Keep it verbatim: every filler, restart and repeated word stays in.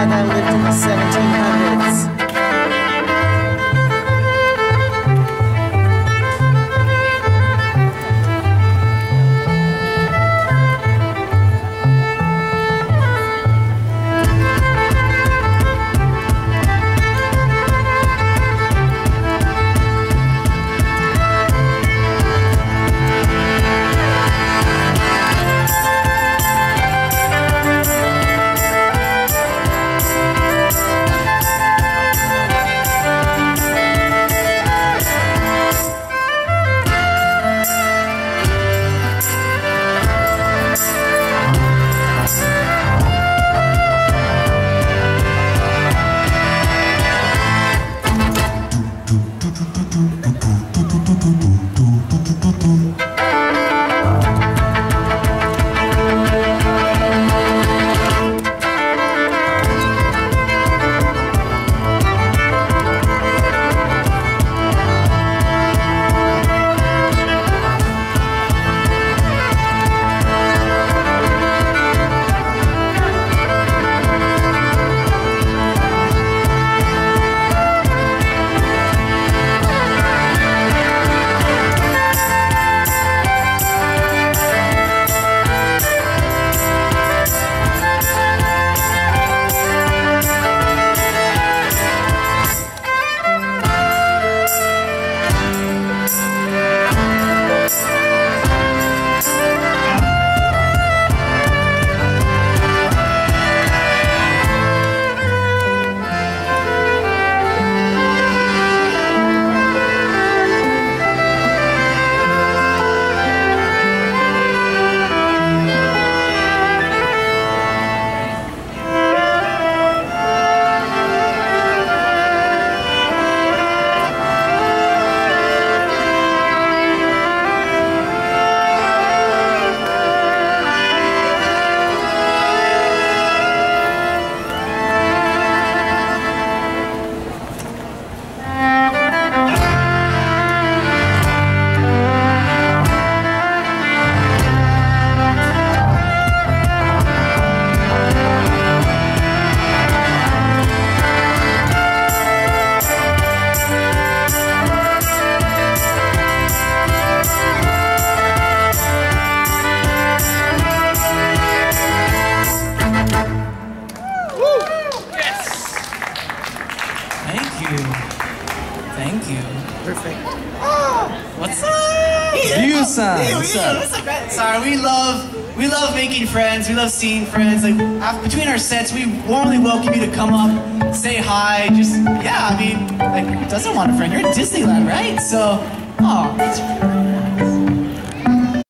guy that lived in the seventeen hundreds. Sorry, we love we love making friends. We love seeing friends. Like after, between our sets, we warmly welcome you to come up, say hi. Just yeah, I mean, like who doesn't want a friend? You're at Disneyland, right? So, oh, it's